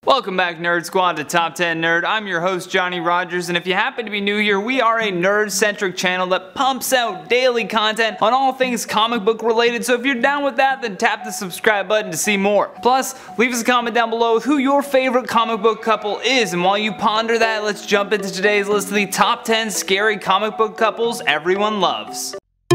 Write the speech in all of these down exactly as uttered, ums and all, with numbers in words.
Welcome back, Nerd Squad, to Top ten Nerd. I'm your host, Johnny Rogers, and if you happen to be new here, we are a nerd-centric channel that pumps out daily content on all things comic book related, so if you're down with that, then tap the subscribe button to see more. Plus, leave us a comment down below with who your favorite comic book couple is, and while you ponder that, let's jump into today's list of the top ten scary comic book couples everyone loves.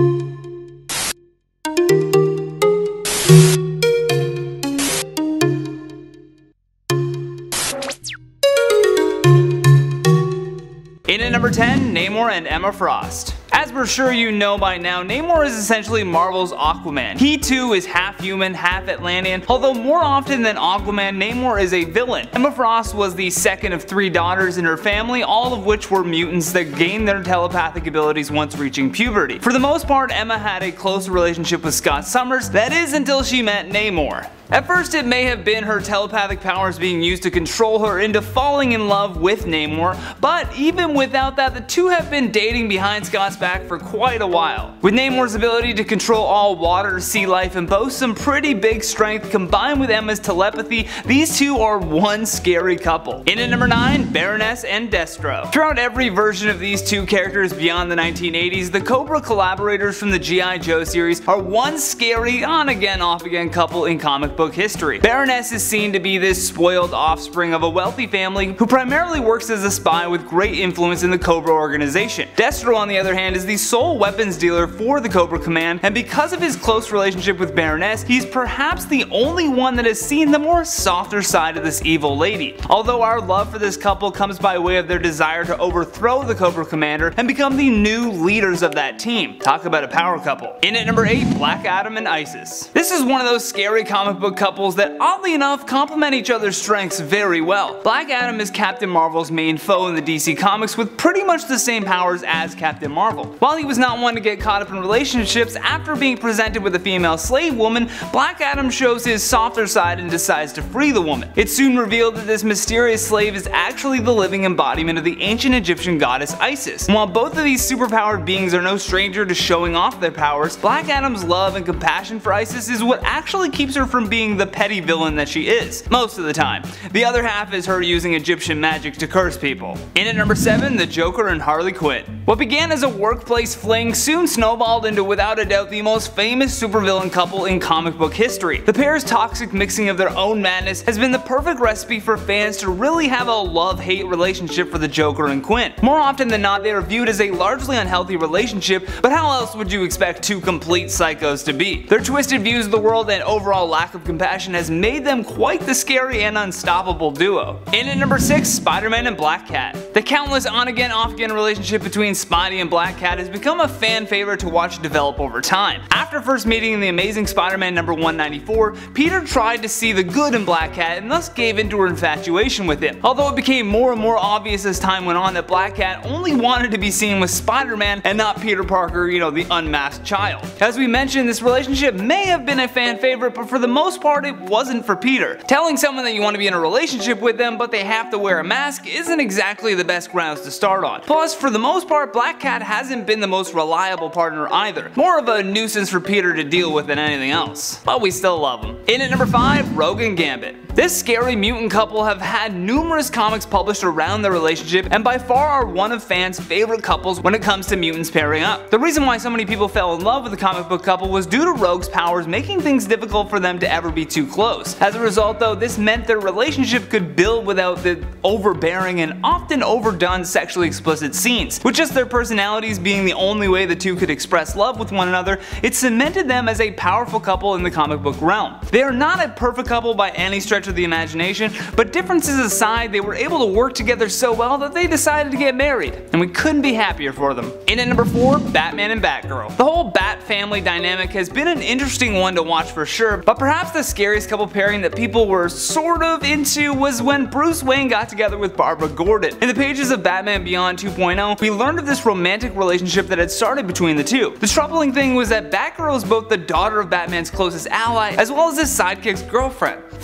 In at number ten, Namor and Emma Frost. As we're sure you know by now, Namor is essentially Marvel's Aquaman. He too is half human, half Atlantean, although more often than Aquaman, Namor is a villain. Emma Frost was the second of three daughters in her family, all of which were mutants that gained their telepathic abilities once reaching puberty. For the most part, Emma had a close relationship with Scott Summers, that is until she met Namor. At first, it may have been her telepathic powers being used to control her into falling in love with Namor, but even without that, the two have been dating behind Scott's back for quite a while. With Namor's ability to control all water, sea life, and boast some pretty big strength combined with Emma's telepathy, these two are one scary couple. In at number nine, Baroness and Destro. Throughout every version of these two characters beyond the nineteen eighties, the Cobra collaborators from the G I Joe series are one scary on-again, off-again couple in comic book history. Baroness is seen to be this spoiled offspring of a wealthy family who primarily works as a spy with great influence in the Cobra organization. Destro, on the other hand, is the sole weapons dealer for the Cobra Command, and because of his close relationship with Baroness, he's perhaps the only one that has seen the more softer side of this evil lady. Although our love for this couple comes by way of their desire to overthrow the Cobra Commander and become the new leaders of that team. Talk about a power couple. In at number eight, Black Adam and Isis. This is one of those scary comic book couples that oddly enough complement each other's strengths very well. Black Adam is Captain Marvel's main foe in the D C Comics with pretty much the same powers as Captain Marvel. While he was not one to get caught up in relationships, after being presented with a female slave woman, Black Adam shows his softer side and decides to free the woman. It's soon revealed that this mysterious slave is actually the living embodiment of the ancient Egyptian goddess Isis. And while both of these superpowered beings are no stranger to showing off their powers, Black Adam's love and compassion for Isis is what actually keeps her from being the petty villain that she is, most of the time. The other half is her using Egyptian magic to curse people. In at number seven, the Joker and Harley Quinn. What began as a workplace fling soon snowballed into without a doubt the most famous supervillain couple in comic book history. The pair's toxic mixing of their own madness has been the perfect recipe for fans to really have a love-hate relationship for the Joker and Quinn. More often than not, they are viewed as a largely unhealthy relationship, but how else would you expect two complete psychos to be? Their twisted views of the world and overall lack of compassion has made them quite the scary and unstoppable duo. In at number six, Spider-Man and Black Cat. The countless on-again, off-again relationship between Spidey and Black Cat has become a fan favorite to watch develop over time. After first meeting in the Amazing Spider-Man number one ninety-four, Peter tried to see the good in Black Cat and thus gave into her infatuation with him. Although it became more and more obvious as time went on that Black Cat only wanted to be seen with Spider-Man and not Peter Parker, you know, the unmasked child. As we mentioned, this relationship may have been a fan favorite, but for the most part it wasn't for Peter. Telling someone that you want to be in a relationship with them but they have to wear a mask isn't exactly the best grounds to start on. Plus, for the most part, Black Cat hasn't been the most reliable partner either. More of a nuisance for Peter to deal with than anything else. But we still love him. In at number five, Rogue and Gambit. This scary mutant couple have had numerous comics published around their relationship and by far are one of fans' favorite couples when it comes to mutants pairing up. The reason why so many people fell in love with the comic book couple was due to Rogue's powers making things difficult for them to ever be too close. As a result though, this meant their relationship could build without the overbearing and often overdone sexually explicit scenes. With just their personalities being the only way the two could express love with one another, it cemented them as a powerful couple in the comic book realm. They are not a perfect couple by any stretch of the imagination, but differences aside, they were able to work together so well that they decided to get married, and we couldn't be happier for them. In at number four, Batman and Batgirl. The whole Bat family dynamic has been an interesting one to watch for sure, but perhaps the scariest couple pairing that people were sort of into was when Bruce Wayne got together with Barbara Gordon. In the pages of Batman Beyond two point oh, we learned of this romantic relationship that had started between the two. The troubling thing was that Batgirl is both the daughter of Batman's closest ally as well as his sidekick's girlfriend. Fans love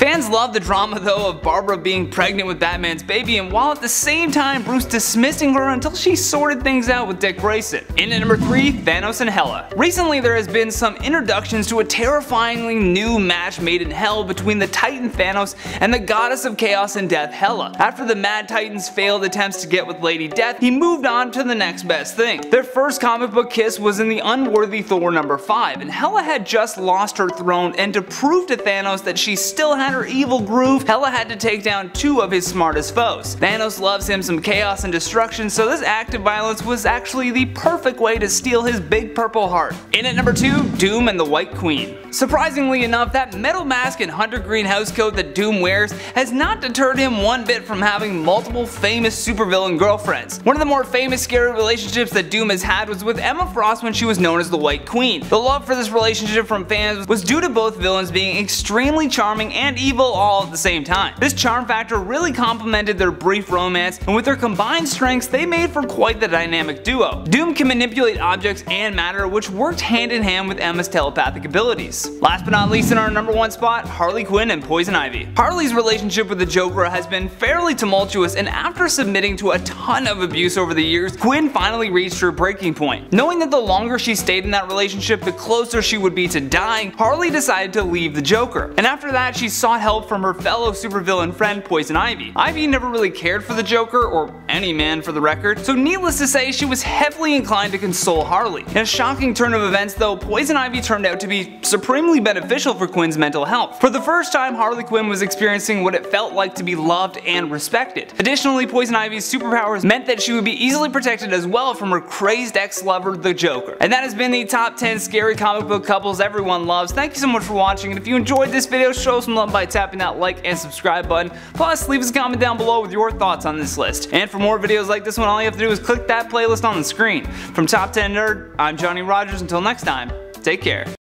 love the drama though of Barbara being pregnant with Batman's baby, and while at the same time Bruce dismissing her until she sorted things out with Dick Grayson. In at number three, Thanos and Hela. Recently there has been some introductions to a terrifyingly new match made in hell between the Titan Thanos and the goddess of chaos and death Hela. After the Mad Titan's failed attempts to get with Lady Death, he moved on to the next best thing. Their first comic book kiss was in the unworthy Thor number five, and Hela had just lost her throne, and to prove to Thanos that she still had her evil groove, Hela had to take down two of his smartest foes. Thanos loves him some chaos and destruction, so this act of violence was actually the perfect way to steal his big purple heart. In at number two, Doom and the White Queen. Surprisingly enough, that metal mask and hunter green housecoat that Doom wears has not deterred him one bit from having multiple famous supervillain girlfriends. One of the more famous scary relationships that Doom has had was with Emma Frost when she was known as the White Queen. The love for this relationship from fans was due to both villains being extremely charming and evil all at the same time. This charm factor really complemented their brief romance, and with their combined strengths they made for quite the dynamic duo. Doom can manipulate objects and matter, which worked hand in hand with Emma's telepathic abilities. Last but not least, in our number one spot, Harley Quinn and Poison Ivy. Harley's relationship with the Joker has been fairly tumultuous, and after submitting to a ton of abuse over the years, Quinn finally reached her breaking point. Knowing that the longer she stayed in that relationship, the closer she would be to dying, Harley decided to leave the Joker. And after that, she sought help from her fellow supervillain friend Poison Ivy. Ivy never really cared for the Joker, or any man for the record, so needless to say, she was heavily inclined to console Harley. In a shocking turn of events though, Poison Ivy turned out to be supremely beneficial for Quinn's mental health. For the first time, Harley Quinn was experiencing what it felt like to be loved and respected. Additionally, Poison Ivy's superpowers meant that she would be easily protected as well from her crazed ex-lover, the Joker. And that has been the top ten scary comic book couples everyone loves. Thank you so much for watching, and if you enjoyed this video, show some love by tapping that like and subscribe button. Plus, leave us a comment down below with your thoughts on this list. And for more videos like this one, all you have to do is click that playlist on the screen. From Top ten Nerd, I'm Johnny Rogers. Until next time, take care.